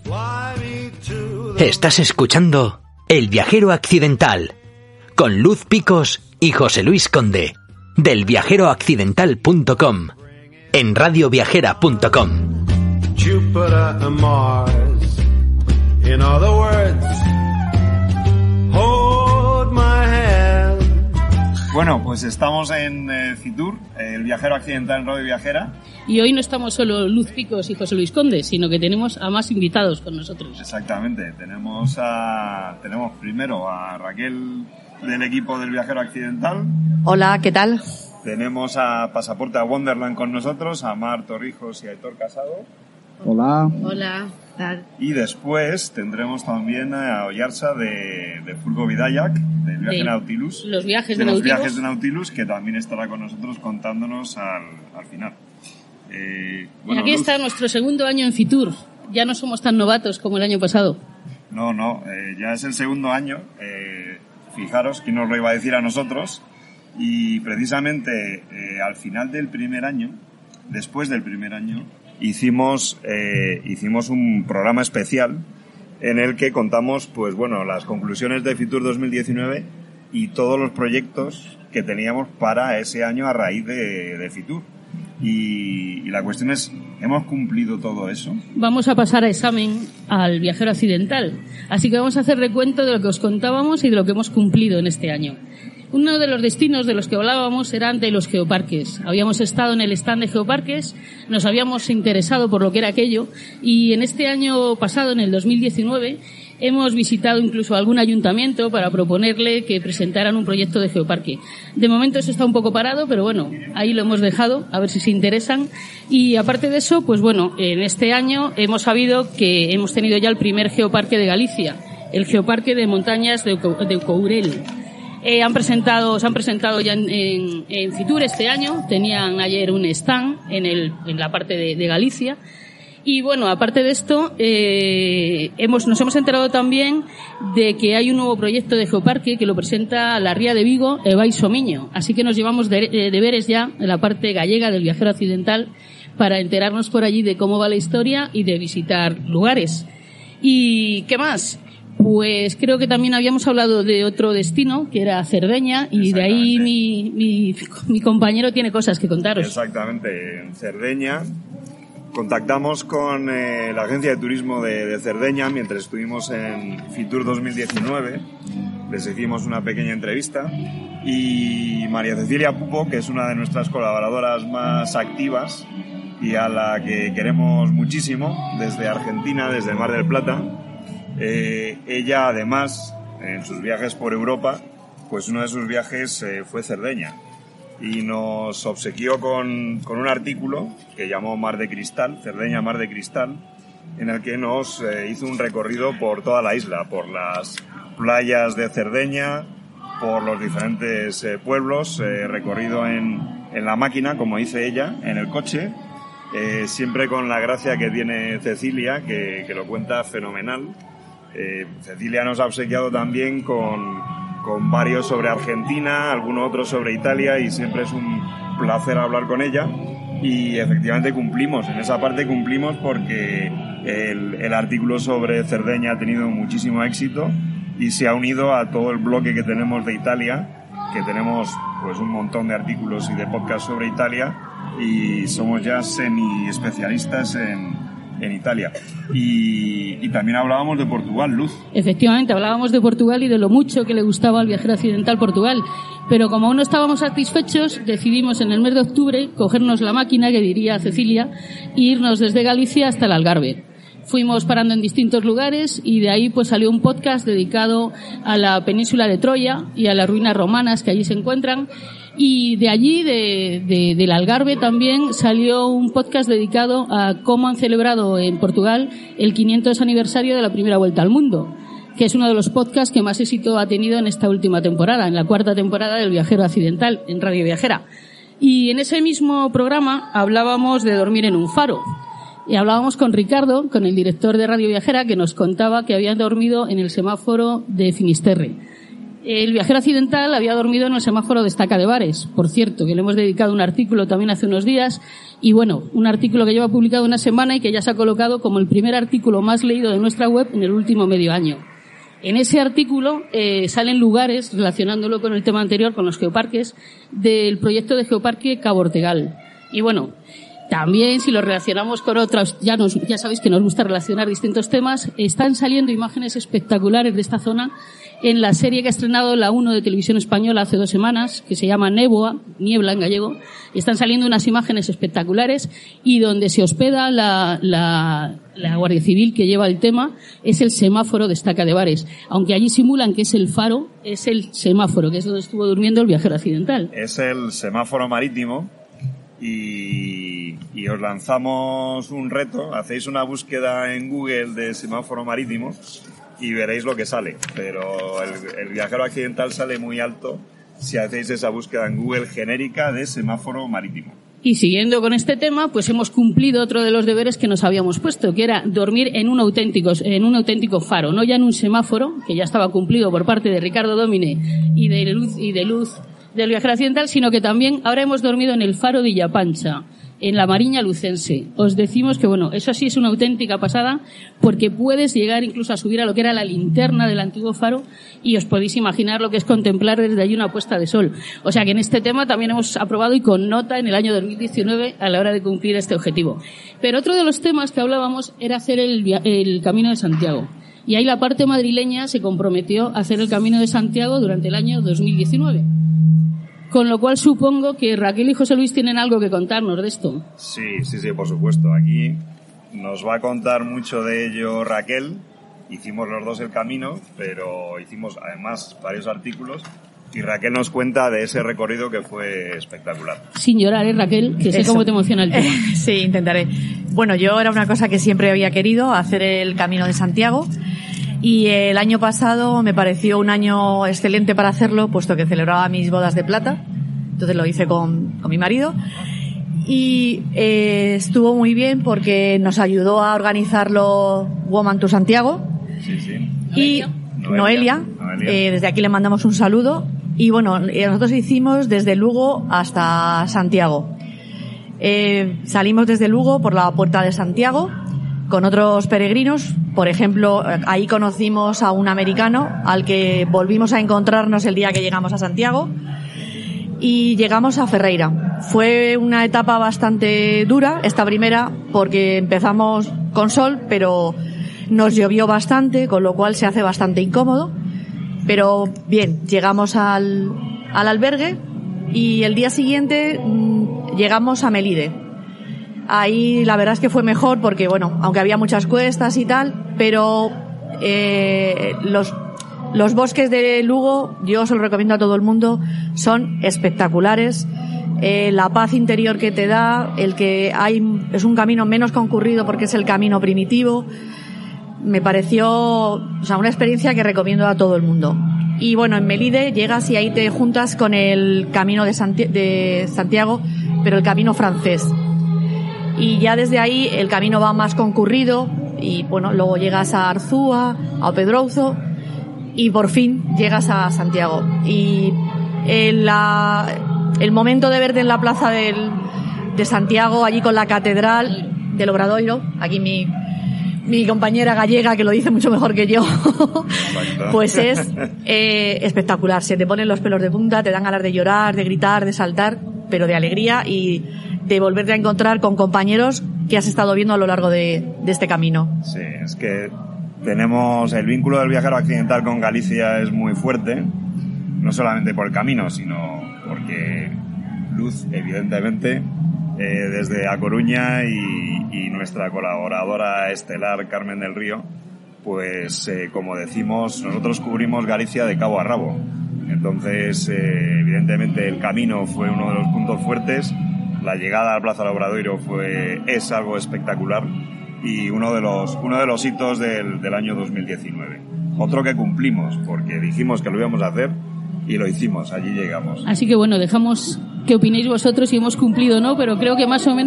Estás escuchando El Viajero Accidental con Luz Picos y José Luis Conde del viajeroaccidental.com en radioviajera.com. Jupiter and Mars, in other words, hold my hand. Bueno, pues estamos en Fitur, el Viajero Accidental en Radio Viajera. Y hoy no estamos solo Luz Picos y José Luis Conde, sino que tenemos a más invitados con nosotros. Exactamente, tenemos primero a Raquel del equipo del Viajero Accidental. Hola, ¿qué tal? Tenemos a Pasaporte a Wonderland con nosotros, a Mar Torrijos y a Aitor Casado. Hola. Hola. Y después tendremos también a Oyarsa de Fulgo Vidayak, del viaje Nautilus. Los viajes de Nautilus. Los viajes de Nautilus, que también estará con nosotros contándonos al final. Bueno, aquí está nuestro segundo año en Fitur. Ya no somos tan novatos como el año pasado. No, ya es el segundo año. Fijaros, ¿quién nos lo iba a decir a nosotros? Y precisamente al final del primer año, después del primer año, hicimos un programa especial en el que contamos, pues bueno, las conclusiones de Fitur 2019 y todos los proyectos que teníamos para ese año a raíz de Fitur. Y la cuestión es, ¿hemos cumplido todo eso? Vamos a pasar a examen al Viajero Accidental. Así que vamos a hacer recuento de lo que os contábamos y de lo que hemos cumplido en este año. Uno de los destinos de los que hablábamos eran de los geoparques. Habíamos estado en el stand de geoparques, nos habíamos interesado por lo que era aquello y en este año pasado, en el 2019, hemos visitado incluso algún ayuntamiento para proponerle que presentaran un proyecto de geoparque. De momento eso está un poco parado, pero bueno, ahí lo hemos dejado, a ver si se interesan. Y aparte de eso, pues bueno, en este año hemos sabido que hemos tenido ya el primer geoparque de Galicia, el geoparque de montañas de Courel. Se han presentado ya en Fitur este año, tenían ayer un stand en la parte de Galicia. Y bueno, aparte de esto, nos hemos enterado también de que hay un nuevo proyecto de geoparque que lo presenta la Ría de Vigo e Vai Somiño. Así que nos llevamos deberes ya en la parte gallega del Viajero Accidental para enterarnos por allí de cómo va la historia y de visitar lugares. ¿Y qué más? Pues creo que también habíamos hablado de otro destino, que era Cerdeña, y de ahí mi compañero tiene cosas que contaros. Exactamente, en Cerdeña contactamos con la agencia de turismo de Cerdeña mientras estuvimos en Fitur 2019, les hicimos una pequeña entrevista y María Cecilia Pupo, que es una de nuestras colaboradoras más activas y a la que queremos muchísimo, desde Argentina, desde Mar del Plata, ella además en sus viajes por Europa, pues uno de sus viajes fue Cerdeña y nos obsequió con un artículo que llamó Mar de Cristal, Cerdeña Mar de Cristal, en el que nos hizo un recorrido por toda la isla, por las playas de Cerdeña, por los diferentes pueblos, recorrido en la máquina, como dice ella, en el coche, siempre con la gracia que tiene Cecilia, que lo cuenta fenomenal. Cecilia nos ha obsequiado también con varios sobre Argentina, alguno otro sobre Italia y siempre es un placer hablar con ella y efectivamente cumplimos, en esa parte cumplimos porque el artículo sobre Cerdeña ha tenido muchísimo éxito y se ha unido a todo el bloque que tenemos de Italia, que tenemos pues un montón de artículos y de podcasts sobre Italia y somos ya semi especialistas en Italia. Y también hablábamos de Portugal, Luz. Efectivamente, hablábamos de Portugal y de lo mucho que le gustaba al Viajero Accidental Portugal. Pero como aún no estábamos satisfechos, decidimos en el mes de octubre cogernos la máquina, que diría Cecilia, e irnos desde Galicia hasta el Algarve. Fuimos parando en distintos lugares y de ahí pues salió un podcast dedicado a la península de Troya y a las ruinas romanas que allí se encuentran. Y de allí, del Algarve, también salió un podcast dedicado a cómo han celebrado en Portugal el 500 aniversario de la primera vuelta al mundo, que es uno de los podcasts que más éxito ha tenido en esta última temporada, en la cuarta temporada del Viajero Accidental, en Radio Viajera. Y en ese mismo programa hablábamos de dormir en un faro. Y hablábamos con Ricardo, con el director de Radio Viajera, que nos contaba que habían dormido en el semáforo de Finisterre. El viajero accidental había dormido en el semáforo de Estaca de Bares, por cierto, que le hemos dedicado un artículo también hace unos días, y bueno, un artículo que lleva publicado una semana y que ya se ha colocado como el primer artículo más leído de nuestra web en el último medio año. En ese artículo salen lugares, relacionándolo con el tema anterior, con los geoparques, del proyecto de Geoparque Cabo Ortegal. Y bueno, también si lo relacionamos con otros, ya sabéis que nos gusta relacionar distintos temas, están saliendo imágenes espectaculares de esta zona en la serie que ha estrenado la 1 de Televisión Española hace 2 semanas, que se llama Niebla en gallego, y están saliendo unas imágenes espectaculares, y donde se hospeda la Guardia Civil que lleva el tema es el semáforo de Estaca de Bares. Aunque allí simulan que es el faro, es el semáforo, que es donde estuvo durmiendo el viajero accidental. Es el semáforo marítimo. Y os lanzamos un reto, hacéis una búsqueda en Google de semáforo marítimo y veréis lo que sale, pero el viajero accidental sale muy alto si hacéis esa búsqueda en Google genérica de semáforo marítimo. Y siguiendo con este tema, pues hemos cumplido otro de los deberes que nos habíamos puesto, que era dormir en un auténtico faro, no ya en un semáforo, que ya estaba cumplido por parte de Ricardo Domine y de Luz del viajero accidental, sino que también ahora hemos dormido en el faro de Illapancha, en la Mariña Lucense. Os decimos que bueno, eso sí es una auténtica pasada, porque puedes llegar incluso a subir a lo que era la linterna del antiguo faro y os podéis imaginar lo que es contemplar desde allí una puesta de sol. O sea que en este tema también hemos aprobado y con nota en el año 2019 a la hora de cumplir este objetivo. Pero otro de los temas que hablábamos era hacer el Camino de Santiago. Y ahí la parte madrileña se comprometió a hacer el Camino de Santiago durante el año 2019. Con lo cual supongo que Raquel y José Luis tienen algo que contarnos de esto. Sí, por supuesto. Aquí nos va a contar mucho de ello Raquel. Hicimos los dos el camino, pero hicimos además varios artículos y Raquel nos cuenta de ese recorrido que fue espectacular. Sin llorar, Raquel, que sé cómo te emociona el tema. Sí, intentaré. Bueno, yo era una cosa que siempre había querido, hacer el Camino de Santiago. Y el año pasado me pareció un año excelente para hacerlo, puesto que celebraba mis bodas de plata. Entonces lo hice con mi marido. Y estuvo muy bien porque nos ayudó a organizarlo Woman to Santiago. Sí. Y Noelia. Desde aquí le mandamos un saludo. Y bueno, nosotros hicimos desde Lugo hasta Santiago. Salimos desde Lugo por la Puerta de Santiago con otros peregrinos. Por ejemplo, ahí conocimos a un americano al que volvimos a encontrarnos el día que llegamos a Santiago y llegamos a Ferreira. Fue una etapa bastante dura, esta primera, porque empezamos con sol, pero nos llovió bastante, con lo cual se hace bastante incómodo. Pero bien, llegamos al albergue y el día siguiente llegamos a Melide. Ahí la verdad es que fue mejor porque, bueno, aunque había muchas cuestas y tal, pero los bosques de Lugo, yo os lo recomiendo a todo el mundo, son espectaculares. La paz interior que te da, es un camino menos concurrido porque es el camino primitivo. Me pareció, una experiencia que recomiendo a todo el mundo. Y bueno, en Melide llegas y ahí te juntas con el camino de Santiago, pero el camino francés. Y ya desde ahí el camino va más concurrido y bueno, luego llegas a Arzúa, a Pedrouzo y por fin llegas a Santiago. Y el momento de verte en la plaza de Santiago, allí con la catedral del Obradoiro, aquí mi compañera gallega que lo dice mucho mejor que yo, pues es espectacular. Se te ponen los pelos de punta, te dan ganas de llorar, de gritar, de saltar, pero de alegría y de volverte a encontrar con compañeros que has estado viendo a lo largo de este camino. Sí, es que tenemos el vínculo del viajero accidental con Galicia es muy fuerte, no solamente por el camino, sino porque Luz, evidentemente, desde A Coruña y nuestra colaboradora estelar Carmen del Río, pues como decimos, nosotros cubrimos Galicia de cabo a rabo. Entonces, evidentemente, el camino fue uno de los puntos fuertes. La llegada a la Plaza del Obradoiro es algo espectacular y uno de los hitos del año 2019. Otro que cumplimos, porque dijimos que lo íbamos a hacer y lo hicimos, allí llegamos. Así que bueno, dejamos que opinéis vosotros si hemos cumplido o no, pero creo que más o menos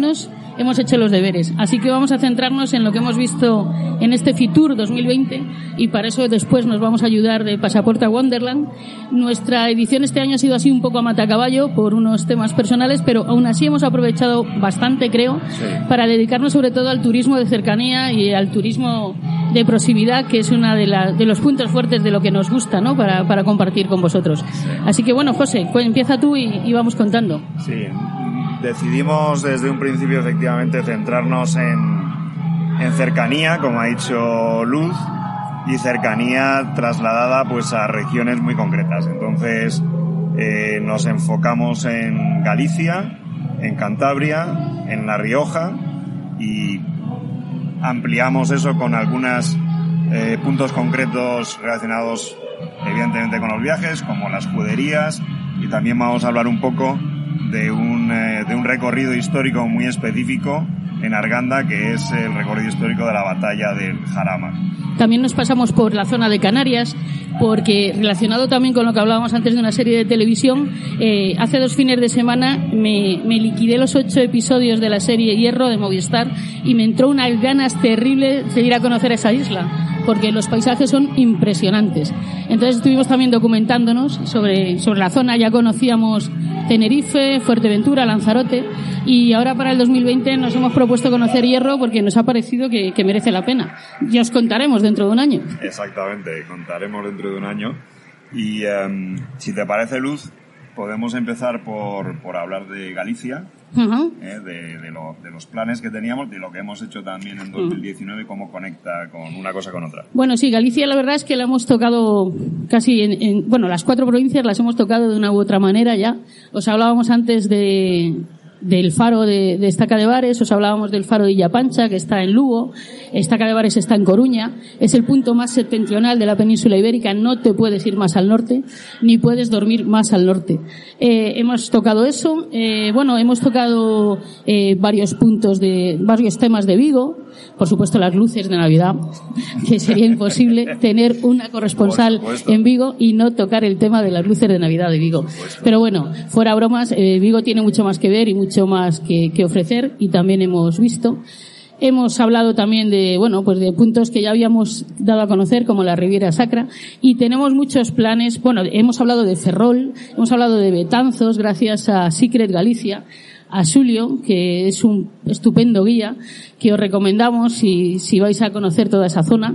hemos hecho los deberes. Así que vamos a centrarnos en lo que hemos visto en este Fitur 2020 y para eso después nos vamos a ayudar de Pasaporte a Wonderland. Nuestra edición este año ha sido así un poco a matacaballo por unos temas personales, pero aún así hemos aprovechado bastante, creo, para dedicarnos sobre todo al turismo de cercanía y al turismo de proximidad, que es una de los puntos fuertes de lo que nos gusta, ¿no? Para compartir con vosotros. Así que bueno, José, empieza tú y vamos contando. Sí, decidimos desde un principio efectivamente centrarnos en cercanía, como ha dicho Luz, y cercanía trasladada pues a regiones muy concretas. Entonces nos enfocamos en Galicia, en Cantabria, en La Rioja y ampliamos eso con algunos puntos concretos relacionados evidentemente con los viajes, como las juderías, y también vamos a hablar un poco de un recorrido histórico muy específico en Arganda, que es el recorrido histórico de la batalla del Jarama. También nos pasamos por la zona de Canarias, porque relacionado también con lo que hablábamos antes de una serie de televisión, hace 2 fines de semana me liquidé los 8 episodios de la serie Hierro de Movistar y me entró unas ganas terribles de ir a conocer esa isla, porque los paisajes son impresionantes. Entonces estuvimos también documentándonos sobre la zona. Ya conocíamos Tenerife, Fuerteventura, Lanzarote, y ahora para el 2020 nos hemos propuesto conocer Hierro porque nos ha parecido que merece la pena. Ya os contaremos dentro de un año. Exactamente, contaremos dentro de un año. Y si te parece, Luz, podemos empezar por hablar de Galicia, de los planes que teníamos, de lo que hemos hecho también en 2019, cómo conecta con una cosa con otra. Bueno, sí, Galicia la verdad es que la hemos tocado casi bueno, las 4 provincias las hemos tocado de una u otra manera ya. Os hablábamos antes del faro de Estaca de Bares, os hablábamos del faro de Illapancha, que está en Lugo. Estaca de Bares está en Coruña, es el punto más septentrional de la península ibérica, no te puedes ir más al norte, ni puedes dormir más al norte. Hemos tocado eso, bueno, hemos tocado varios temas de Vigo, por supuesto las luces de Navidad, que sería imposible tener una corresponsal en Vigo y no tocar el tema de las luces de Navidad de Vigo. Pero bueno, fuera bromas, Vigo tiene mucho más que ver y mucho más que ofrecer, y también hemos visto. Hemos hablado también de puntos que ya habíamos dado a conocer, como la Riviera Sacra, y tenemos muchos planes. Bueno, hemos hablado de Ferrol, hemos hablado de Betanzos, gracias a Secret Galicia, a Xulio, que es un estupendo guía, que os recomendamos si vais a conocer toda esa zona.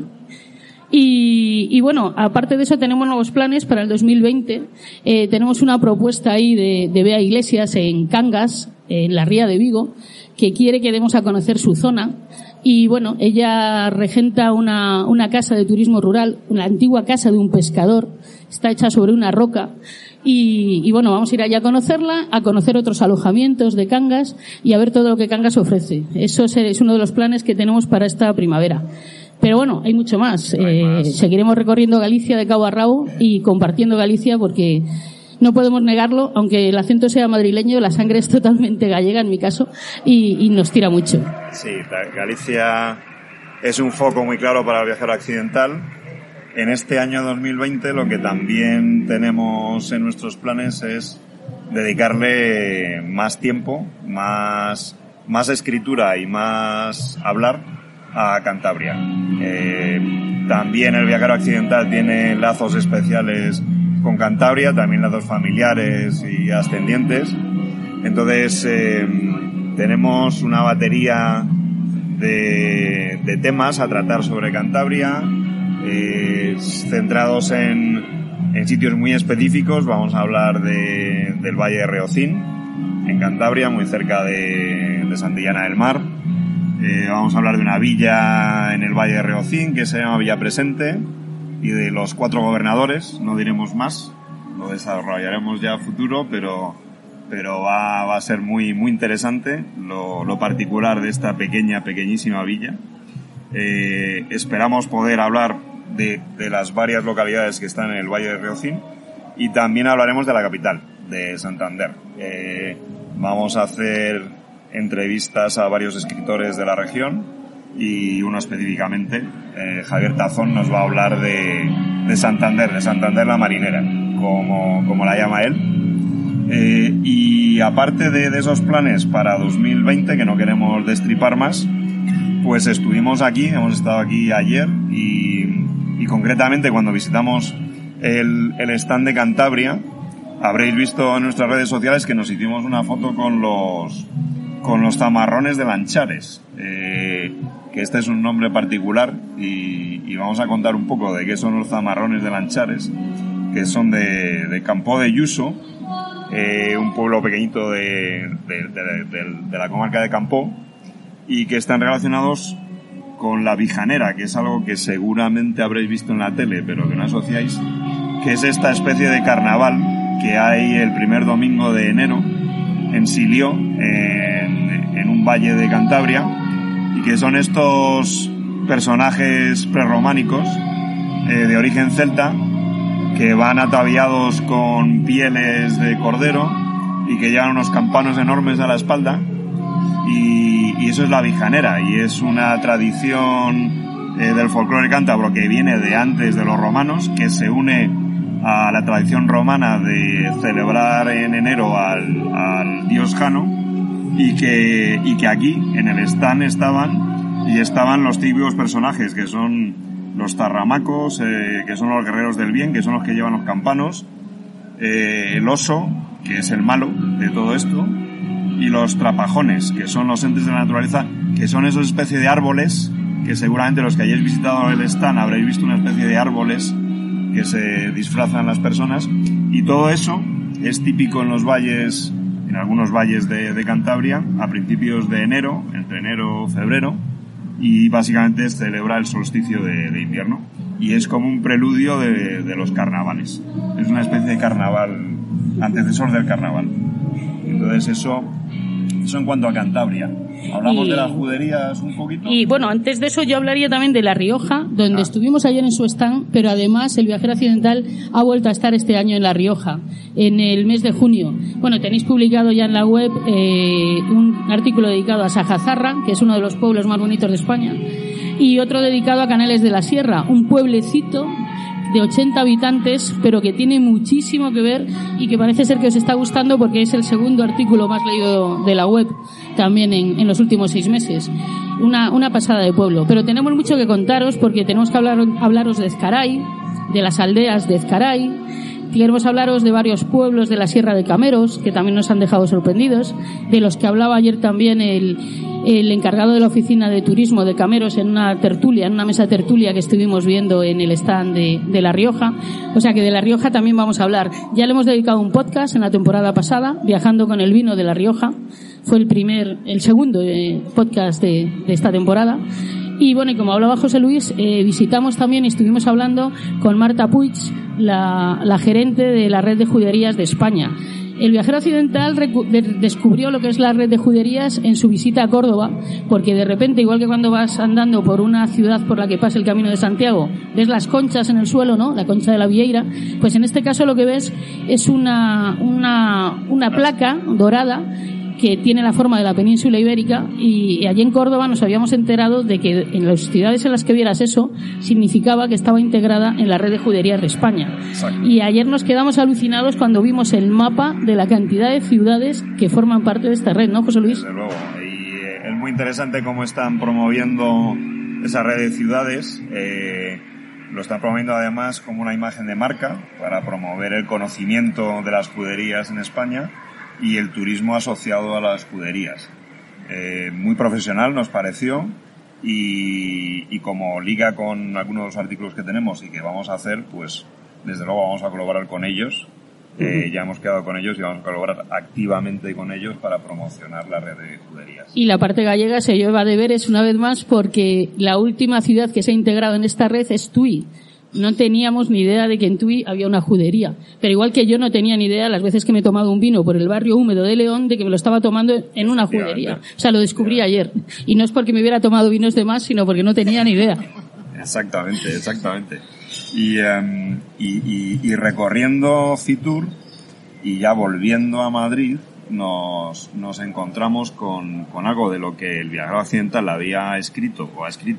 Y bueno, aparte de eso tenemos nuevos planes para el 2020. Tenemos una propuesta ahí de Bea Iglesias en Cangas, en la Ría de Vigo, que quiere que demos a conocer su zona. Y bueno, ella regenta una casa de turismo rural, una antigua casa de un pescador, está hecha sobre una roca. Y bueno, vamos a ir allá a conocerla, a conocer otros alojamientos de Cangas y a ver todo lo que Cangas ofrece. Eso es uno de los planes que tenemos para esta primavera. Pero bueno, hay mucho más. Seguiremos recorriendo Galicia de cabo a rabo y compartiendo Galicia, porque no podemos negarlo, aunque el acento sea madrileño, la sangre es totalmente gallega en mi caso y nos tira mucho. Sí, Galicia es un foco muy claro para el viajero accidental. En este año 2020 lo que también tenemos en nuestros planes es dedicarle más tiempo, más escritura y más hablar a Cantabria. También el viajero accidental tiene lazos especiales con Cantabria, también lazos familiares y ascendientes. Entonces tenemos una batería de temas a tratar sobre Cantabria, centrados en sitios muy específicos. Vamos a hablar del Valle de Reocín, en Cantabria, muy cerca de Santillana del Mar. Vamos a hablar de una villa en el Valle de Reocín que se llama Villa Presente, y de los 4 gobernadores. No diremos más, lo desarrollaremos ya a futuro, pero va a ser muy interesante lo particular de esta pequeñísima villa. Esperamos poder hablar de las varias localidades que están en el Valle de Reocín, y también hablaremos de la capital, de Santander. Vamos a hacer entrevistas a varios escritores de la región, y uno específicamente, Javier Tazón, nos va a hablar de Santander la marinera, como la llama él. Y Y aparte de esos planes para 2020, que no queremos destripar más, pues estuvimos aquí, hemos estado aquí ayer y concretamente cuando visitamos el stand de Cantabria, habréis visto en nuestras redes sociales que nos hicimos una foto con los zamarrones de Lanchares, que este es un nombre particular y vamos a contar un poco de qué son los zamarrones de Lanchares, que son de Campó de Yuso, un pueblo pequeñito de la comarca de Campó, y que están relacionados con la Vijanera, que es algo que seguramente habréis visto en la tele, pero que no asociáis, que es esta especie de carnaval que hay el primer domingo de enero en Silió, en un valle de Cantabria, y que son estos personajes prerrománicos de origen celta que van ataviados con pieles de cordero y que llevan unos campanos enormes a la espalda, y eso es la Vijanera, y es una tradición del folclore cántabro que viene de antes de los romanos, que se une a la tradición romana de celebrar en enero al dios Jano, y que aquí en el stand estaban los típicos personajes que son los zarramacos, que son los guerreros del bien, que son los que llevan los campanos, el oso, que es el malo de todo esto, y los trapajones, que son los entes de la naturaleza, que son esas especies de árboles, que seguramente los que hayáis visitado el stand habréis visto una especie de árboles que se disfrazan las personas, y todo eso es típico en los valles, en algunos valles de Cantabria, a principios de enero, entre enero y febrero, y básicamente es celebrar el solsticio de invierno, y es como un preludio de los carnavales. Es una especie de carnaval, antecesor del carnaval. Entonces eso en cuanto a Cantabria. Hablamos de las juderías un poquito. Y bueno, antes de eso yo hablaría también de La Rioja, donde estuvimos ayer en su stand, pero además el Viajero Accidental ha vuelto a estar este año en La Rioja, en el mes de junio. Bueno, tenéis publicado ya en la web un artículo dedicado a Sajazarra, que es uno de los pueblos más bonitos de España, y otro dedicado a Canales de la Sierra, un pueblecito de 80 habitantes, pero que tiene muchísimo que ver y que parece ser que os está gustando porque es el segundo artículo más leído de la web también en los últimos 6 meses. Una pasada de pueblo. Pero tenemos mucho que contaros porque tenemos que hablaros de Ezcaray, de las aldeas de Ezcaray. Queremos hablaros de varios pueblos de la Sierra de Cameros, que también nos han dejado sorprendidos, de los que hablaba ayer también el encargado de la oficina de turismo de Cameros en una tertulia, en una mesa tertulia que estuvimos viendo en el stand de La Rioja. O sea que de La Rioja también vamos a hablar. Ya le hemos dedicado un podcast en la temporada pasada, Viajando con el vino de La Rioja. Fue el segundo podcast de esta temporada. Y bueno, y como hablaba José Luis, visitamos también y estuvimos hablando con Marta Puig, la gerente de la red de juderías de España. El Viajero Occidental descubrió lo que es la red de juderías en su visita a Córdoba, porque de repente, igual que cuando vas andando por una ciudad por la que pasa el Camino de Santiago, ves las conchas en el suelo, ¿no? La concha de la Vieira, pues en este caso lo que ves es una placa dorada que tiene la forma de la península ibérica, y allí en Córdoba nos habíamos enterado de que en las ciudades en las que vieras eso significaba que estaba integrada en la red de juderías de España. Exacto. Y ayer nos quedamos alucinados cuando vimos el mapa de la cantidad de ciudades que forman parte de esta red, ¿no, José Luis? Desde luego, y es muy interesante cómo están promoviendo esa red de ciudades. Lo están promoviendo además como una imagen de marca para promover el conocimiento de las juderías en España y el turismo asociado a las juderías. Muy profesional nos pareció, y como liga con algunos de los artículos que tenemos y que vamos a hacer, pues desde luego vamos a colaborar con ellos. Ya hemos quedado con ellos y vamos a colaborar activamente con ellos para promocionar la red de juderías. Y la parte gallega se lleva deberes una vez más, porque la última ciudad que se ha integrado en esta red es Tui. No teníamos ni idea de que en Tui había una judería. Pero igual que yo no tenía ni idea, las veces que me he tomado un vino por el barrio húmedo de León, de que me lo estaba tomando en una judería. O sea, lo descubrí ayer. Y no es porque me hubiera tomado vinos de más, sino porque no tenía ni idea. Exactamente. Y recorriendo Fitur y ya volviendo a Madrid, nos encontramos con algo de lo que el Viajero Accidental había escrito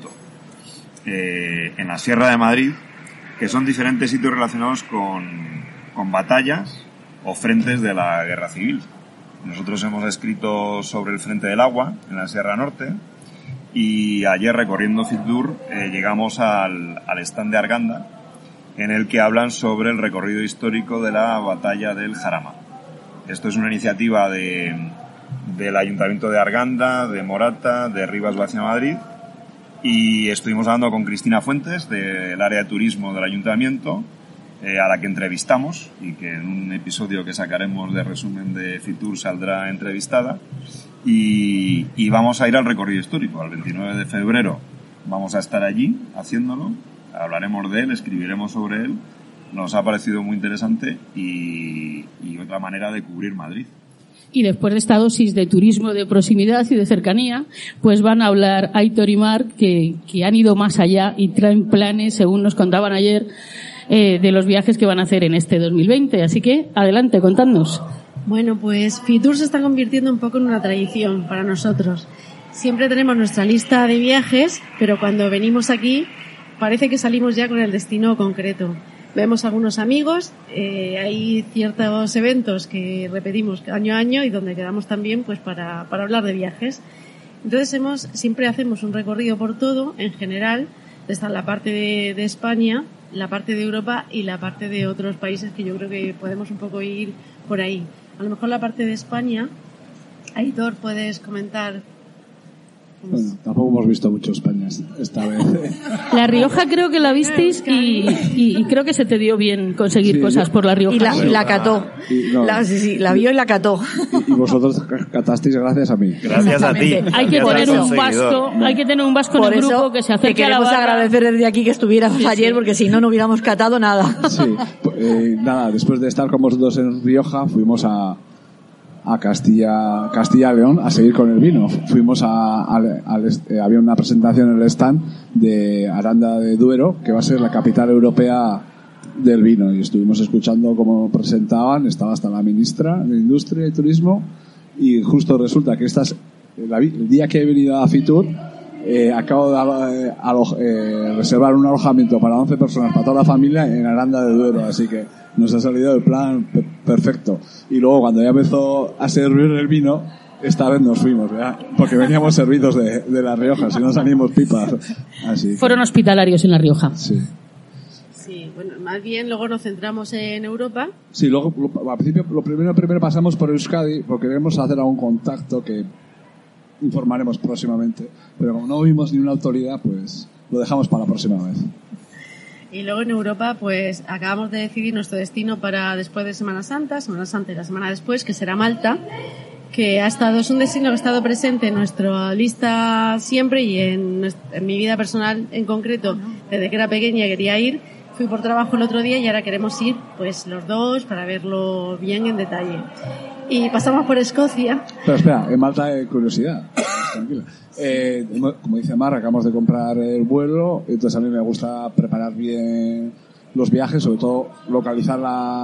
en la Sierra de Madrid, que son diferentes sitios relacionados con batallas o frentes de la Guerra Civil. Nosotros hemos escrito sobre el Frente del Agua, en la Sierra Norte, y ayer recorriendo Fitur llegamos al stand de Arganda, en el que hablan sobre el recorrido histórico de la batalla del Jarama. Esto es una iniciativa del Ayuntamiento de Arganda, de Morata, de Rivas Vacia Madrid, y estuvimos hablando con Cristina Fuentes del área de turismo del Ayuntamiento, a la que entrevistamos y que en un episodio que sacaremos de resumen de Fitur saldrá entrevistada, y vamos a ir al recorrido histórico. Al 29 de febrero vamos a estar allí haciéndolo, hablaremos de él, escribiremos sobre él. Nos ha parecido muy interesante y otra manera de cubrir Madrid. Y después de esta dosis de turismo de proximidad y de cercanía, pues van a hablar Aitor y Marc, que han ido más allá y traen planes, según nos contaban ayer, de los viajes que van a hacer en este 2020. Así que, adelante, contadnos. Bueno, pues Fitur se está convirtiendo un poco en una tradición para nosotros. Siempre tenemos nuestra lista de viajes, pero cuando venimos aquí parece que salimos ya con el destino concreto. Vemos algunos amigos, hay ciertos eventos que repetimos año a año y donde quedamos también pues para hablar de viajes. Entonces siempre hacemos un recorrido por todo, en general, está la parte de España, la parte de Europa y la parte de otros países que yo creo que podemos un poco ir por ahí. A lo mejor la parte de España, Aitor, ¿puedes comentar? Bueno, tampoco hemos visto mucho España esta vez. La Rioja creo que la visteis y creo que se te dio bien conseguir cosas por La Rioja. Y la cató. La vio y la cató. Y vosotros catasteis gracias a mí. Gracias a ti. Hay que tener un vasco en el grupo que se acerque a la barra. Queremos agradecer desde aquí que estuvieras ayer, porque si no hubiéramos catado nada. Sí, nada, después de estar con vosotros en Rioja, fuimos a Castilla y León a seguir con el vino. Fuimos había una presentación en el stand de Aranda de Duero, que va a ser la capital europea del vino, y estuvimos escuchando cómo presentaban. Estaba hasta la ministra de Industria y Turismo, y justo resulta que el día que he venido a Fitur acabo de reservar un alojamiento para 11 personas, para toda la familia, en Aranda de Duero, así que nos ha salido el plan perfecto. Y luego, cuando ya empezó a servir el vino, esta vez nos fuimos, ¿verdad? Porque veníamos servidos de La Rioja, si no salimos pipas. Así que... Fueron hospitalarios en La Rioja. Sí. Sí, bueno, más bien luego nos centramos en Europa. Sí, luego, al principio, lo primero pasamos por Euskadi, porque queremos hacer algún contacto que informaremos próximamente. Pero como no vimos ni una autoridad, pues lo dejamos para la próxima vez. Y luego en Europa, pues acabamos de decidir nuestro destino para después de Semana Santa y la semana después, que será Malta, que es un destino que ha estado presente en nuestra lista siempre y en mi vida personal en concreto. Desde que era pequeña quería ir, fui por trabajo el otro día y ahora queremos ir pues los dos para verlo bien en detalle. Y pasamos por Escocia. Pero espera, en Malta hay curiosidad. Tranquila. Como dice Mar, acabamos de comprar el vuelo, entonces a mí me gusta preparar bien los viajes, sobre todo localizar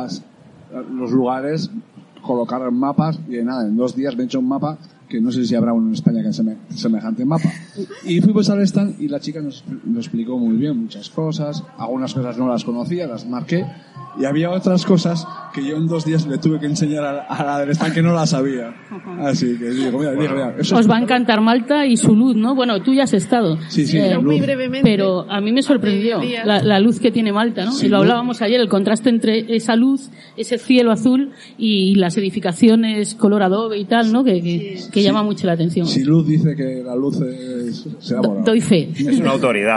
los lugares, colocar mapas, y en 2 días me he hecho un mapa que no sé si habrá uno en España que semejante mapa. Y fuimos al stand y la chica nos explicó muy bien muchas cosas, algunas cosas no las conocía, las marqué, y había otras cosas que yo en 2 días le tuve que enseñar a la del stand que no la sabía. Así que digo, mira, eso os va a encantar Malta y su luz, ¿no? Bueno, tú ya has estado. Sí, muy brevemente. Pero a mí me sorprendió la luz que tiene Malta, ¿no? Sí, y lo hablábamos ayer, el contraste entre esa luz, ese cielo azul y las edificaciones color adobe y tal, ¿no? Que llama mucho la atención. Si Luz dice que la luz se abona. Doy fe. Es una autoridad.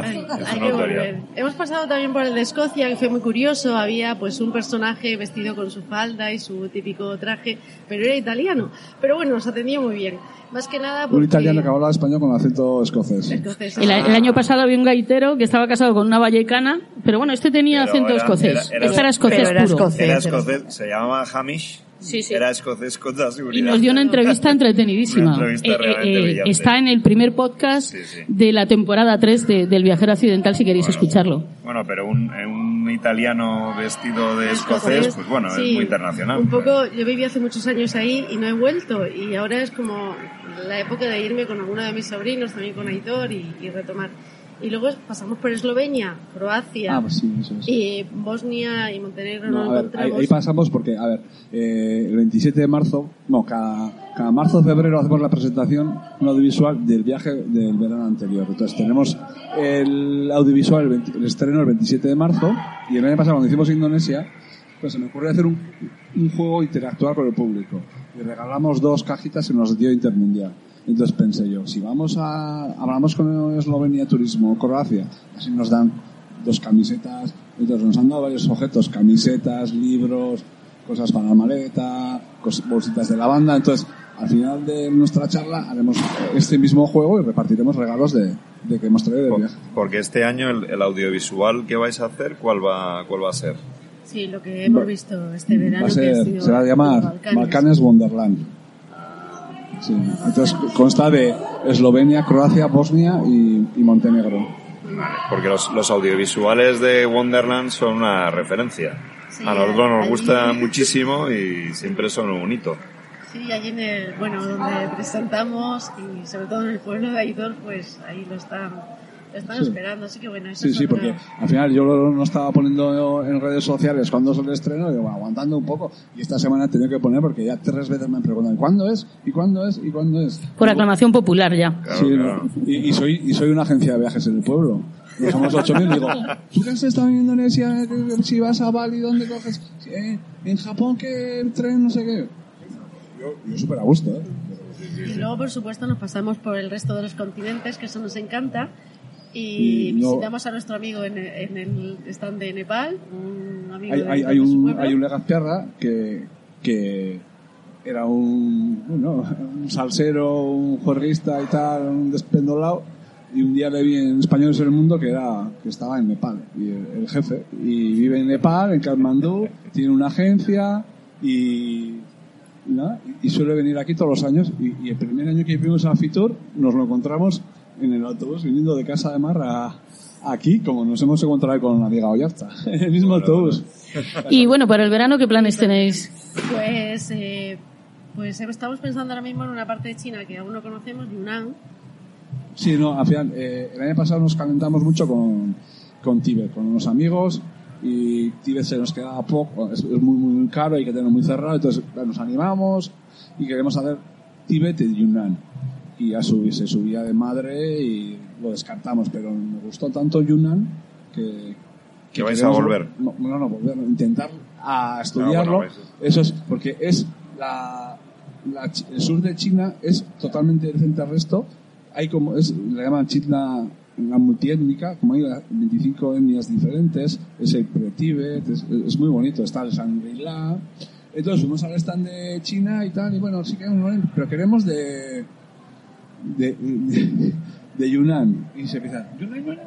Hemos pasado también por el de Escocia, que fue muy curioso. Había pues un personaje vestido con su falda y su típico traje, pero era italiano. Pero bueno, nos atendió muy bien. Más que nada porque... Un italiano que hablaba español con acento escocés. El año pasado había un gaitero que estaba casado con una vallecana, pero bueno, este tenía acento escocés. Este era escocés puro. Era escocés, se llamaba Hamish. Sí. Era escocés con la seguridad. Y nos dio una entrevista entretenidísima. Está en el primer podcast de la temporada 3 del Viajero Accidental, si queréis escucharlo. Bueno, pero un italiano vestido de escocés, pues bueno, es muy internacional. Un poco, yo viví hace muchos años ahí y no he vuelto, y ahora es como la época de irme con alguno de mis sobrinos, también con Aitor, y retomar. Y luego pasamos por Eslovenia, Croacia, pues sí, eso es. y Bosnia y Montenegro no a ver, encontramos. ahí pasamos porque, a ver, el 27 de marzo, cada marzo o febrero hacemos la presentación, un audiovisual del viaje del verano anterior. Entonces tenemos el audiovisual, el estreno el 27 de marzo, y el año pasado cuando hicimos Indonesia, pues se me ocurrió hacer un juego interactual con el público. Y regalamos 2 cajitas en nos dio Intermundial. Entonces pensé yo, si hablamos con Eslovenia Turismo, Croacia, así nos dan 2 camisetas, entonces nos han dado varios objetos, camisetas, libros, cosas para la maleta, bolsitas de lavanda. Entonces, al final de nuestra charla haremos este mismo juego y repartiremos regalos de que hemos traído de viaje. Porque este año el audiovisual que vais a hacer, ¿cuál va a ser? Sí, lo que hemos visto este verano. Se va a llamar Balcanes Wonderland. Sí. Entonces consta de Eslovenia, Croacia, Bosnia y Montenegro. Vale, porque los audiovisuales de Wonderland son una referencia. Sí, a nosotros nos gusta muchísimo y siempre son un hito. Sí, allí donde presentamos y sobre todo en el pueblo de Aitor, pues ahí lo están esperando, así que bueno. Sí, porque al final yo lo estaba poniendo en redes sociales cuando es el estreno, digo, aguantando un poco, y esta semana he tenido que poner porque ya 3 veces me han preguntado ¿cuándo es? ¿Y cuándo es? ¿Y cuándo es? Por aclamación popular ya. Claro, sí, claro. Y soy una agencia de viajes en el pueblo. Nos somos 8.000, digo, ¿tú qué has estado en Indonesia? Si vas a Bali, ¿dónde coges? En Japón, que el tren, no sé qué. Yo súper a gusto, ¿eh? Y luego, por supuesto, nos pasamos por el resto de los continentes, que eso nos encanta. Y visitamos a nuestro amigo en el stand de Nepal, un amigo hay un Legazpiarra que era un salsero, un juerguista y tal, un despendolado, y un día le vi en Españoles en el Mundo que estaba en Nepal, y el jefe, y vive en Nepal, en Katmandú, tiene una agencia y suele venir aquí todos los años, y el primer año que fuimos a Fitur nos lo encontramos en el autobús viniendo de Casa de Mar aquí, como nos hemos encontrado con la amiga Oyarza, en el mismo autobús. Y bueno, para el verano, ¿qué planes tenéis? Pues estamos pensando ahora mismo en una parte de China que aún no conocemos, Yunnan. Sí, al final, el año pasado nos calentamos mucho con Tíbet, con unos amigos, y Tíbet se nos quedaba poco, es muy, muy caro, hay que tenerlo muy cerrado, entonces nos animamos y queremos hacer Tíbet y Yunnan. Y ya se subía de madre y lo descartamos, pero me gustó tanto Yunnan que vais a volver. No, volver, intentar a estudiarlo. Eso es, porque es el sur de China es totalmente diferente al resto. Hay le llaman China la multiétnica, como hay 25 etnias diferentes, es el pre-Tíbet, es muy bonito, está el Shangri-La. Entonces fuimos al stand de China y tal, y bueno, sí que pero queremos de Yunnan, y se empieza Yunnan,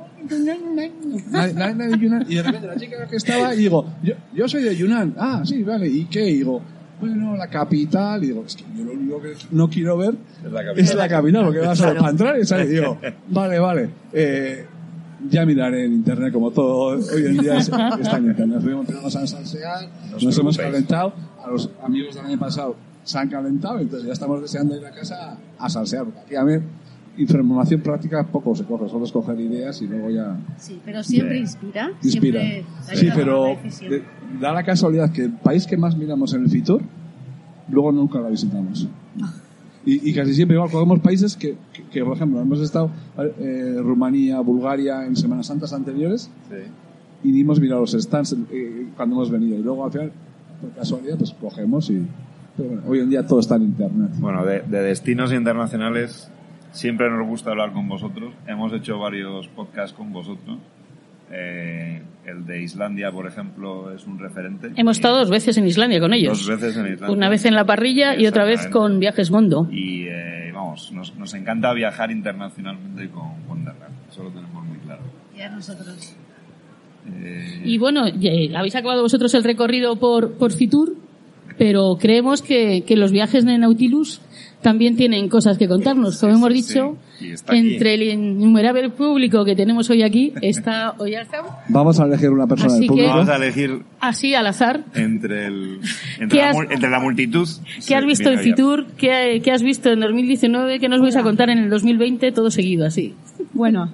y de repente la chica que estaba, y digo, yo soy de Yunnan, sí, vale, ¿y qué? Y digo, bueno, la capital, y digo, es que yo lo único que no quiero ver es la capital, porque vas a entrar y sale, y digo, vale, ya miraré en internet, como todo hoy en día está en internet. Fuimos a salsear, nos hemos calentado, a los amigos del año pasado se han calentado, entonces ya estamos deseando ir a casa a salsear, porque aquí a mí información práctica poco se coge, solo es coger ideas y luego ya... Sí, pero siempre inspira. Siempre sí, pero da la casualidad que el país que más miramos en el Fitur, luego nunca la visitamos. Y casi siempre igual cogemos países que por ejemplo, hemos estado Rumanía, Bulgaria en Semanas Santas anteriores, y ni hemos mirado los stands cuando hemos venido, y luego al final, por casualidad, pues cogemos y... Pero bueno, hoy en día todo está en internet. Bueno, de destinos internacionales siempre nos gusta hablar con vosotros. Hemos hecho varios podcasts con vosotros. El de Islandia, por ejemplo, es un referente. Hemos estado 2 veces en Islandia con ellos. 2 veces en Islandia. Una vez en La Parrilla y otra vez con Viajes Mondo. Y nos encanta viajar internacionalmente con Wonderland. Eso lo tenemos muy claro. Y a nosotros. Y bueno, habéis acabado vosotros el recorrido por Fitur, pero creemos que los viajes de Nautilus también tienen cosas que contarnos. Como hemos dicho, entre el innumerable público que tenemos hoy aquí está Oyarza. Vamos a elegir una persona del público. Vamos a elegir así al azar entre la multitud. ¿Qué has visto en Fitur? ¿Qué has visto en 2019? ¿Qué nos vais a contar en el 2020? Todo seguido, así. Bueno,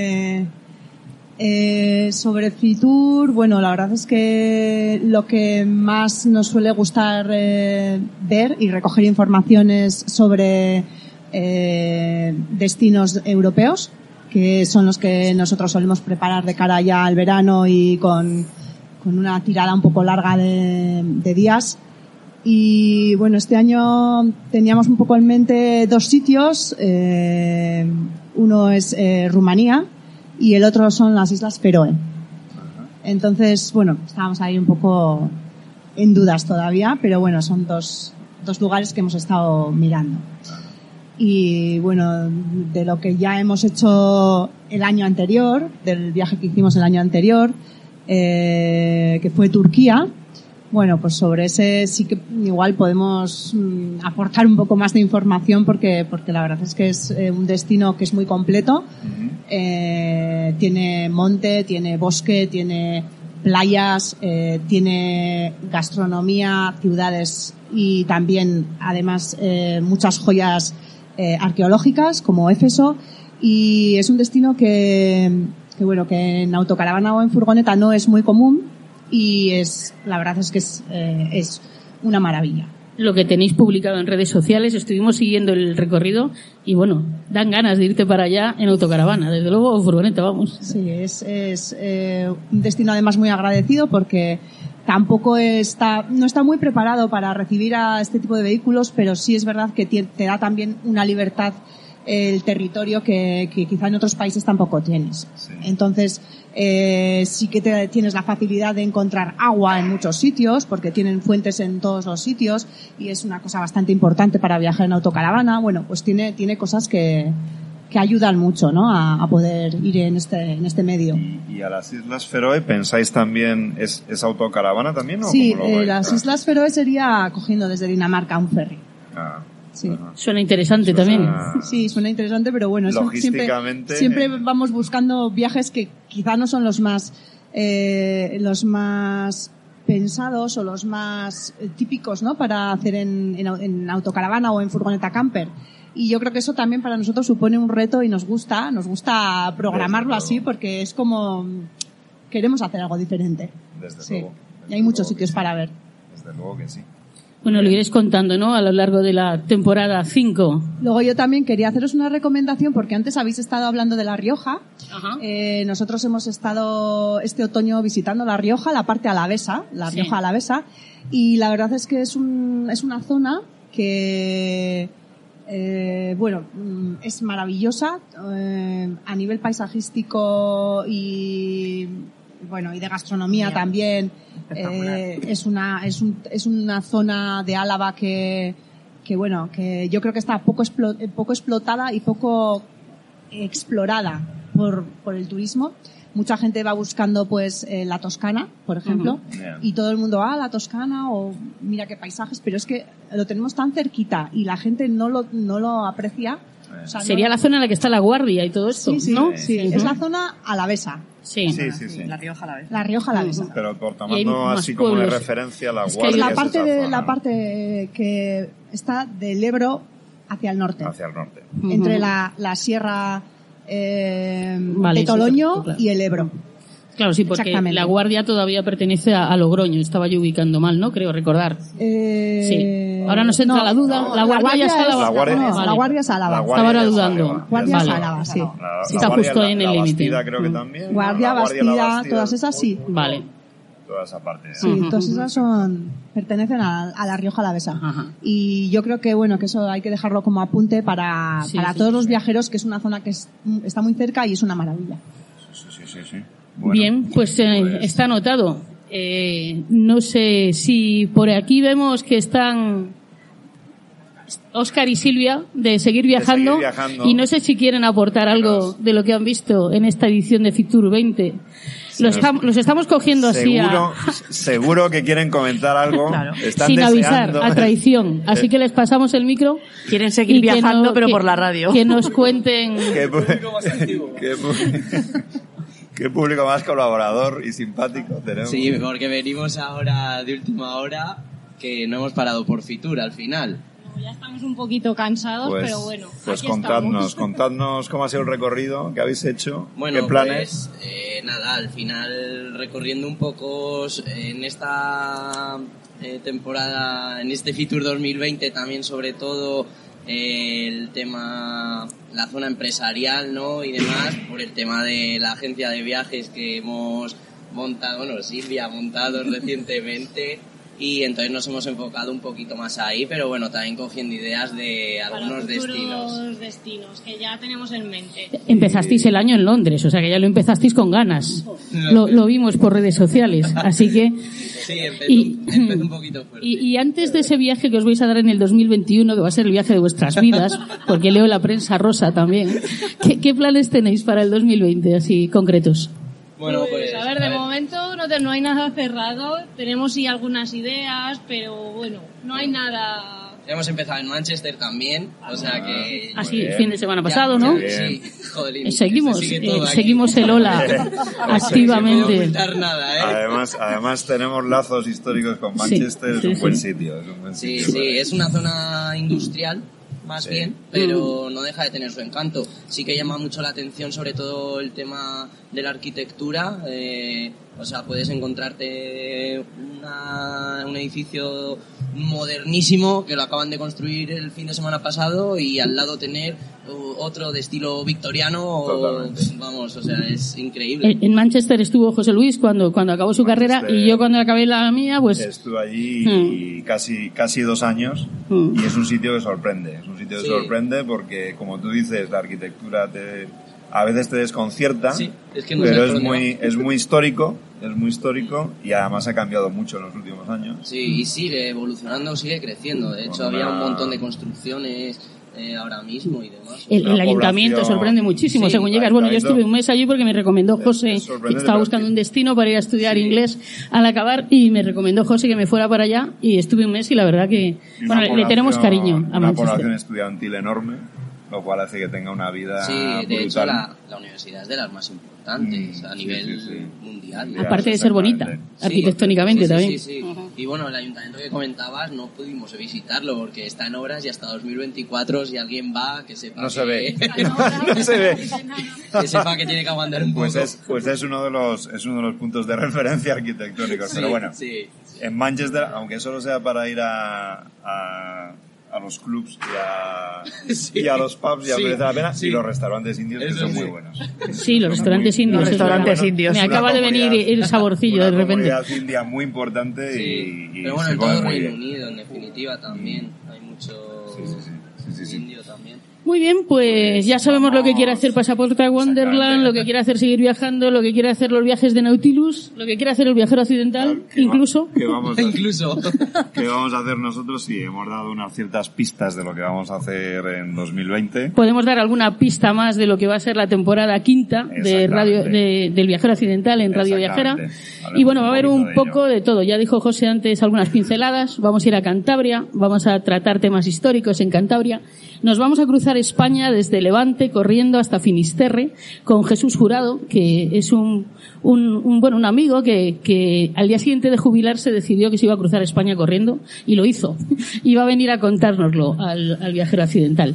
sobre Fitur, bueno, la verdad es que lo que más nos suele gustar ver y recoger informaciones sobre destinos europeos, que son los que nosotros solemos preparar de cara ya al verano y con una tirada un poco larga de días. Y bueno, este año teníamos un poco en mente 2 sitios. Uno es Rumanía y el otro son las Islas Feroe. Entonces, bueno, estábamos ahí un poco en dudas todavía, pero bueno, son dos lugares que hemos estado mirando. Y bueno, de lo que ya hemos hecho el año anterior, del viaje que hicimos el año anterior, que fue Turquía, bueno, pues sobre ese sí que igual podemos aportar un poco más de información porque la verdad es que es un destino que es muy completo. Tiene monte, tiene bosque, tiene playas, tiene gastronomía, ciudades y también además muchas joyas arqueológicas como Éfeso, y es un destino que bueno, que en autocaravana o en furgoneta no es muy común y la verdad es que es una maravilla. Lo que tenéis publicado en redes sociales, estuvimos siguiendo el recorrido y bueno, dan ganas de irte para allá en autocaravana, desde luego, o furgoneta, vamos. Sí, es un destino además muy agradecido porque tampoco no está muy preparado para recibir a este tipo de vehículos, pero sí es verdad que te da también una libertad el territorio que quizá en otros países tampoco tienes. Sí. Entonces, sí que tienes la facilidad de encontrar agua en muchos sitios, porque tienen fuentes en todos los sitios, y es una cosa bastante importante para viajar en autocaravana. Bueno, pues tiene cosas que ayudan mucho, ¿no? A poder ir en este medio. ¿Y a las Islas Feroe pensáis también, es autocaravana también? ¿O sí, las Islas Feroe sería cogiendo desde Dinamarca un ferry. Sí. Suena interesante también. Sí, suena interesante, pero bueno, logísticamente siempre vamos buscando viajes que quizá no son los más pensados o los más típicos, ¿no? Para hacer en autocaravana o en furgoneta camper. Y yo creo que eso también para nosotros supone un reto y nos gusta programarlo así porque es como queremos hacer algo diferente. Desde luego. Y hay muchos sitios para ver. Desde luego que sí. Bueno, lo iréis contando, ¿no? A lo largo de la temporada 5. Luego yo también quería haceros una recomendación porque antes habéis estado hablando de La Rioja. Ajá. Nosotros hemos estado este otoño visitando La Rioja, la parte alavesa, Rioja alavesa, y la verdad es que es una zona que bueno, es maravillosa a nivel paisajístico y bueno, y de gastronomía también. Es una zona de Álava que bueno, que yo creo que está poco explotada y poco explorada por el turismo. Mucha gente va buscando pues la Toscana, por ejemplo, y todo el mundo la Toscana o mira qué paisajes, pero es que lo tenemos tan cerquita y la gente no lo aprecia. O sea, sería la zona en la que está La Guardia y todo esto, ¿no? Sí, es la zona alavesa. Sí. La Rioja alavesa. La Rioja alavesa. Pero por tomando así como de referencia La Guardia. Es la parte que está del Ebro hacia el norte. Hacia el norte. Entre la sierra de Toloño y el Ebro. Claro, sí, porque La Guardia todavía pertenece a Logroño. Estaba yo ubicando mal, ¿no? Creo recordar. Sí. Ahora nos entra la duda. La Guardia es Álava. La Guardia es Álava. Estaba ahora dudando. Guardia es Álava, sí. Está justo en el límite. Creo que también. Guardia, Bastida, todas esas sí. Vale. Toda esa parte. Sí, todas esas pertenecen a La Rioja alavesa. Y yo creo que bueno, que eso hay que dejarlo como apunte para todos los viajeros, que es una zona que está muy cerca y es una maravilla. Sí. Bueno, bien, pues está anotado. No sé si por aquí vemos que están Óscar y Silvia de seguir viajando, y no sé si quieren aportar algo de lo que han visto en esta edición de Fitur 20. Los estamos cogiendo así seguro que quieren comentar algo. Claro. Están sin deseando. Avisar, a traición. Así que les pasamos el micro. Quieren seguir viajando, pero por la radio. Que nos cuenten. Qué público más colaborador y simpático tenemos. Sí, porque venimos ahora de última hora, que no hemos parado por Fitur al final. Ya estamos un poquito cansados, pues, pero bueno. Pues aquí contadnos cómo ha sido el recorrido, qué habéis hecho, bueno, qué planes. Pues, nada, al final recorriendo un poco en esta temporada, en este Fitur 2020 también sobre todo el tema, la zona empresarial, ¿no? Y demás, por el tema de la agencia de viajes que hemos montado, bueno, Silvia ha montado recientemente. Y entonces nos hemos enfocado un poquito más ahí, pero bueno, también cogiendo ideas de algunos destinos que ya tenemos en mente. Empezasteis el año en Londres, o sea que ya lo empezasteis con ganas. Lo vimos por redes sociales, así que... Sí, empezó un poquito fuerte. Y antes de ese viaje que os vais a dar en el 2021, que va a ser el viaje de vuestras vidas, porque leo la prensa rosa también, ¿qué planes tenéis para el 2020, así concretos? Bueno, pues a ver, de momento no hay nada cerrado, tenemos sí algunas ideas, pero bueno, no hay nada. Hemos empezado en Manchester también, o sea que... Así, el fin de semana pasado, ¿no? Sí, joder, seguimos el Ola activamente. No ocultar nada, Además tenemos lazos históricos con Manchester, es un buen sitio. Sí, es una zona industrial, más bien, pero no deja de tener su encanto. Sí que llama mucho la atención sobre todo el tema de la arquitectura, o sea, puedes encontrarte un edificio modernísimo que lo acaban de construir el fin de semana pasado y al lado tener otro de estilo victoriano, vamos, o sea, es increíble. En Manchester estuvo José Luis cuando acabó su carrera, y yo cuando acabé la mía, pues... Estuve allí casi 2 años y es un sitio que sorprende, sorprende porque, como tú dices, la arquitectura a veces te desconcierta, pero es muy histórico y además ha cambiado mucho en los últimos años. Sí, y sigue evolucionando, sigue creciendo. De hecho, había un montón de construcciones ahora mismo y demás. El ayuntamiento sorprende muchísimo según llegas. Bueno, yo estuve un mes allí porque me recomendó José, que estaba buscando un destino para ir a estudiar inglés al acabar, y me recomendó José que me fuera para allá, y estuve un mes y la verdad que le tenemos cariño a Manchester. Una población estudiantil enorme, lo cual hace que tenga una vida de brutal. hecho la universidad es de las más importantes a nivel mundial. Aparte de ser bonita, arquitectónicamente también. Sí. Y bueno, el ayuntamiento que comentabas no pudimos visitarlo porque está en obras y hasta 2024 si alguien va, que sepa no se ve. No se ve. Que sepa que tiene que aguantar un poco. Pues es uno de los puntos de referencia arquitectónicos. Pero bueno, en Manchester, aunque solo sea para ir a los clubs y a los pubs ya merece la pena, y los restaurantes indios que son muy buenos. Sí, los restaurantes indios. Me acaba de venir el saborcillo de repente. Una comunidad india muy importante y pero bueno, en todo Reino Unido, en definitiva, también hay mucho indio también. Muy bien, pues ya sabemos lo que quiere hacer Pasaporte a Wonderland, lo que quiere hacer seguir viajando, lo que quiere hacer los viajes de Nautilus, lo que quiere hacer el viajero occidental, incluso. ¿Qué vamos a hacer nosotros? Sí, hemos dado unas ciertas pistas de lo que vamos a hacer en 2020. Podemos dar alguna pista más de lo que va a ser la temporada quinta de radio, del viajero occidental en Radio Viajera. Y bueno, va a haber un poco de todo. Ya dijo José antes algunas pinceladas. Vamos a ir a Cantabria, vamos a tratar temas históricos en Cantabria. Nos vamos a cruzar España desde Levante corriendo hasta Finisterre con Jesús Jurado, que es un amigo que al día siguiente de jubilarse decidió que se iba a cruzar España corriendo y lo hizo. Y va a venir a contárnoslo al viajero occidental.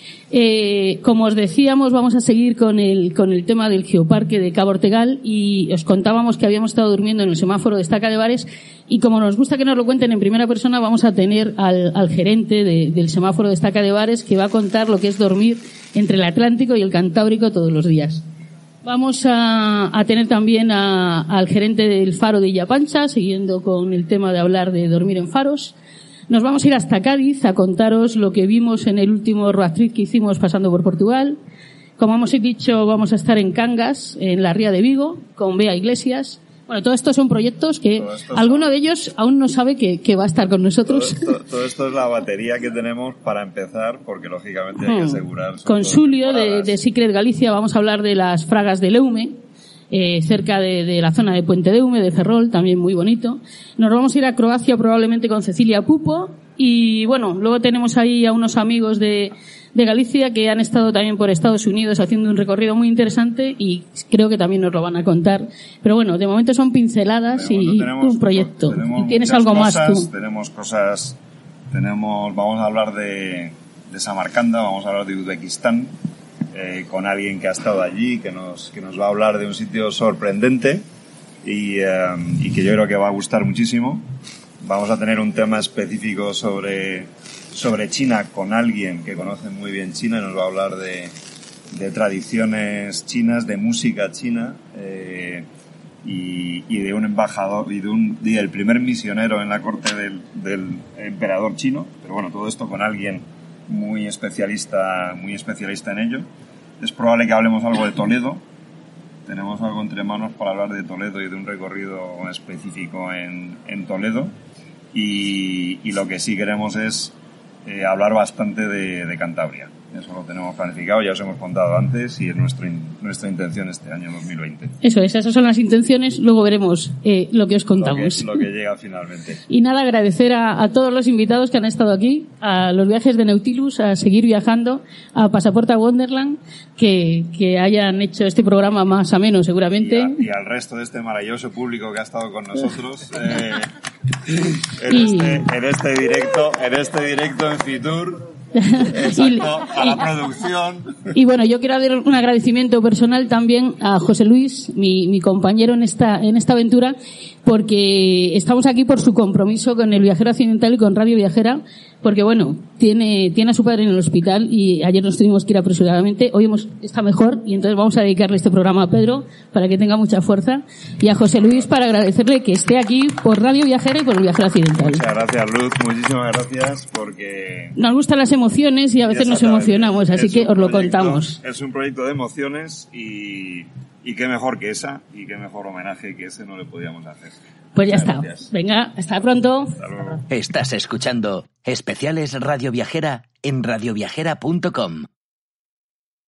Como os decíamos, vamos a seguir con el tema del geoparque de Cabo Ortegal, y os contábamos que habíamos estado durmiendo en el semáforo de Estaca de Bares, y como nos gusta que nos lo cuenten en primera persona, vamos a tener al gerente del semáforo de Estaca de Bares, que va a contar lo que es dormir entre el Atlántico y el Cantábrico todos los días. Vamos a tener también al gerente del faro de Illapancha, siguiendo con el tema de hablar de dormir en faros. Nos vamos a ir hasta Cádiz a contaros lo que vimos en el último road trip que hicimos pasando por Portugal. Como hemos dicho, vamos a estar en Cangas, en la Ría de Vigo, con Bea Iglesias. Bueno, todo esto son proyectos que alguno de ellos aún no sabe que va a estar con nosotros. Todo esto es la batería que tenemos para empezar, porque lógicamente hay que asegurar. Con Julio de Secret Galicia vamos a hablar de las fragas de Leume, cerca de la zona de Puente de Eume, de Ferrol, también muy bonito. Nos vamos a ir a Croacia probablemente con Cecilia Pupo, y bueno, luego tenemos ahí a unos amigos de Galicia que han estado también por Estados Unidos haciendo un recorrido muy interesante, y creo que también nos lo van a contar. Pero bueno, de momento son pinceladas y un proyecto. Y tienes algo más tú. Tenemos cosas Vamos a hablar de Samarcanda, vamos a hablar de Uzbekistán, con alguien que ha estado allí, que nos va a hablar de un sitio sorprendente y que yo creo que va a gustar muchísimo. Vamos a tener un tema específico sobre China con alguien que conoce muy bien China y nos va a hablar de tradiciones chinas, de música china, y de un embajador y del primer misionero en la corte del emperador chino. Pero bueno, todo esto con alguien muy especialista en ello. Es probable que hablemos algo de Toledo. Tenemos algo entre manos para hablar de Toledo y de un recorrido específico en Toledo. Y lo que sí queremos es hablar bastante de Cantabria. Eso lo tenemos planificado, ya os hemos contado antes y es nuestra intención este año 2020. Esas son las intenciones, luego veremos lo que os contamos. Lo que llega finalmente. Y nada, agradecer a todos los invitados que han estado aquí, a los viajes de Nautilus, a seguir viajando, a Pasaporte a Wonderland, que hayan hecho este programa más ameno seguramente. Y al resto de este maravilloso público que ha estado con nosotros en este directo en Fitur. Exacto, a la producción. Y bueno, yo quiero dar un agradecimiento personal también a José Luis, mi compañero en esta aventura, porque estamos aquí por su compromiso con el Viajero Occidental y con Radio Viajera, porque bueno, tiene a su padre en el hospital y ayer nos tuvimos que ir apresuradamente. Hoy está mejor y entonces vamos a dedicarle este programa a Pedro para que tenga mucha fuerza, y a José Luis para agradecerle que esté aquí por Radio Viajera y por el Viajero Occidental. Muchas gracias, Luz, muchísimas gracias, porque nos gustan las emociones y a veces nos emocionamos, así que os lo contamos. Es un proyecto de emociones y qué mejor que esa, y qué mejor homenaje que ese no le podíamos hacer. Pues ya está. Venga, hasta pronto. Hasta luego. Estás escuchando Especiales Radio Viajera en radioviajera.com.